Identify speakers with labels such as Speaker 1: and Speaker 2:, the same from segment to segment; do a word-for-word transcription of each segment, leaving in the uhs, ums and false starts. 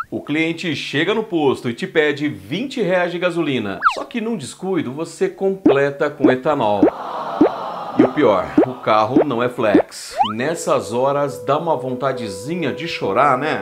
Speaker 1: O cliente chega no posto e te pede vinte reais de gasolina. Só que num descuido você completa com etanol. E o pior, o carro não é flex. Nessas horas dá uma vontadezinha de chorar, né?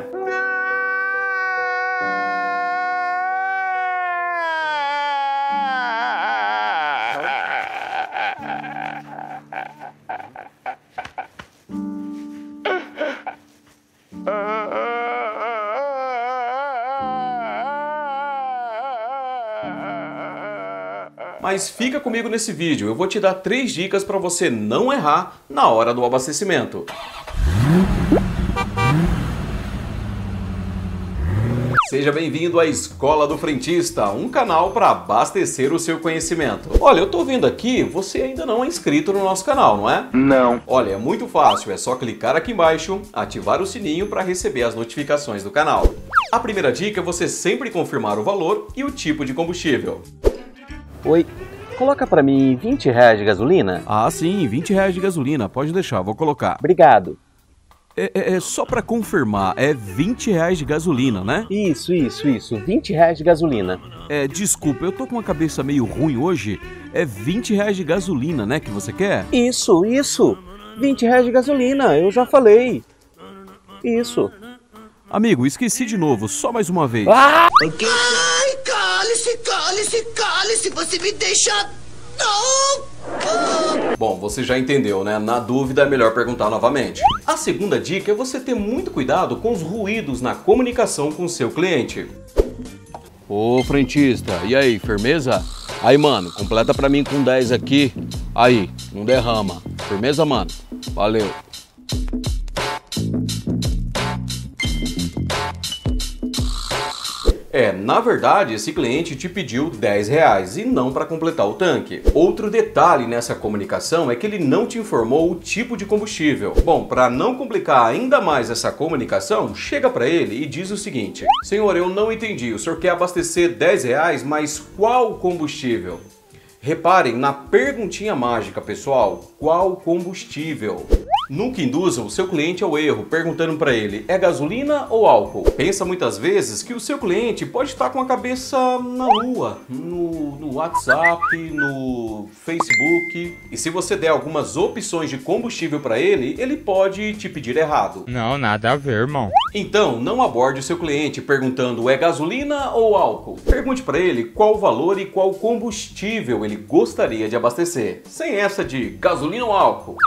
Speaker 1: Mas fica comigo nesse vídeo, eu vou te dar três dicas para você não errar na hora do abastecimento. Seja bem-vindo à Escola do Frentista, um canal para abastecer o seu conhecimento. Olha, eu tô vendo aqui, você ainda não é inscrito no nosso canal, não é?
Speaker 2: Não.
Speaker 1: Olha, é muito fácil, é só clicar aqui embaixo, ativar o sininho para receber as notificações do canal. A primeira dica é você sempre confirmar o valor e o tipo de combustível.
Speaker 3: Oi, coloca pra mim vinte reais de gasolina?
Speaker 1: Ah, sim, vinte reais de gasolina, pode deixar, vou colocar.
Speaker 3: Obrigado.
Speaker 1: É, é, é só pra confirmar, é vinte reais de gasolina, né?
Speaker 3: Isso, isso, isso, vinte reais de gasolina.
Speaker 1: É, desculpa, eu tô com uma cabeça meio ruim hoje, é vinte reais de gasolina, né, que você quer?
Speaker 3: Isso, isso, vinte reais de gasolina, eu já falei. Isso.
Speaker 1: Amigo, esqueci de novo, só mais uma vez.
Speaker 3: Ah!
Speaker 4: Ai, cale-se, cale-se, cale-se, você me deixa... Não!
Speaker 1: Bom, você já entendeu, né? Na dúvida é melhor perguntar novamente. A segunda dica é você ter muito cuidado com os ruídos na comunicação com o seu cliente. Ô, frentista, e aí, firmeza? Aí, mano, completa pra mim com dez aqui. Aí, não derrama. Firmeza, mano? Valeu. É, na verdade, esse cliente te pediu dez reais e não para completar o tanque. Outro detalhe nessa comunicação é que ele não te informou o tipo de combustível. Bom, para não complicar ainda mais essa comunicação, chega para ele e diz o seguinte: senhor, eu não entendi, o senhor quer abastecer dez reais, mas qual combustível? Reparem na perguntinha mágica, pessoal, qual combustível? Nunca induza o seu cliente ao erro, perguntando para ele, é gasolina ou álcool? Pensa muitas vezes que o seu cliente pode estar com a cabeça na lua, no, no WhatsApp, no Facebook. E se você der algumas opções de combustível para ele, ele pode te pedir errado.
Speaker 5: Não, nada a ver, irmão.
Speaker 1: Então, não aborde o seu cliente perguntando, é gasolina ou álcool? Pergunte para ele qual o valor e qual combustível ele gostaria de abastecer. Sem essa de gasolina ou álcool.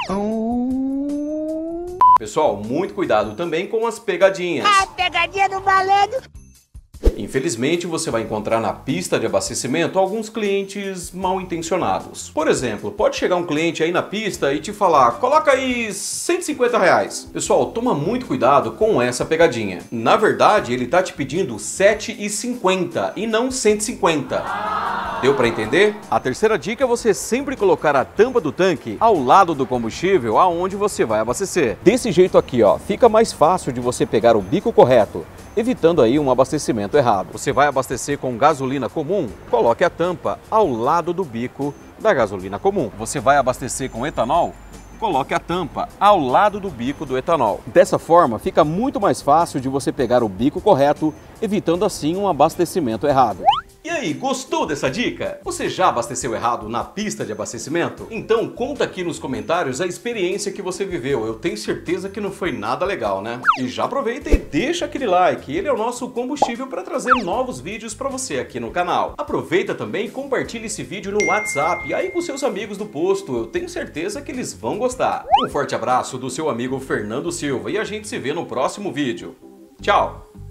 Speaker 1: Pessoal, muito cuidado também com as pegadinhas.
Speaker 4: A pegadinha do malandro.
Speaker 1: Infelizmente, você vai encontrar na pista de abastecimento alguns clientes mal intencionados. Por exemplo, pode chegar um cliente aí na pista e te falar, coloca aí cento e cinquenta reais. Pessoal, toma muito cuidado com essa pegadinha. Na verdade, ele tá te pedindo sete e cinquenta e não cento e cinquenta. Deu para entender? A terceira dica é você sempre colocar a tampa do tanque ao lado do combustível aonde você vai abastecer. Desse jeito aqui, ó, fica mais fácil de você pegar o bico correto, evitando aí um abastecimento errado. Você vai abastecer com gasolina comum? Coloque a tampa ao lado do bico da gasolina comum. Você vai abastecer com etanol? Coloque a tampa ao lado do bico do etanol. Dessa forma, fica muito mais fácil de você pegar o bico correto, evitando assim um abastecimento errado. E aí, gostou dessa dica? Você já abasteceu errado na pista de abastecimento? Então conta aqui nos comentários a experiência que você viveu. Eu tenho certeza que não foi nada legal, né? E já aproveita e deixa aquele like. Ele é o nosso combustível para trazer novos vídeos para você aqui no canal. Aproveita também e compartilha esse vídeo no WhatsApp e aí com seus amigos do posto. Eu tenho certeza que eles vão gostar. Um forte abraço do seu amigo Fernando Silva e a gente se vê no próximo vídeo. Tchau!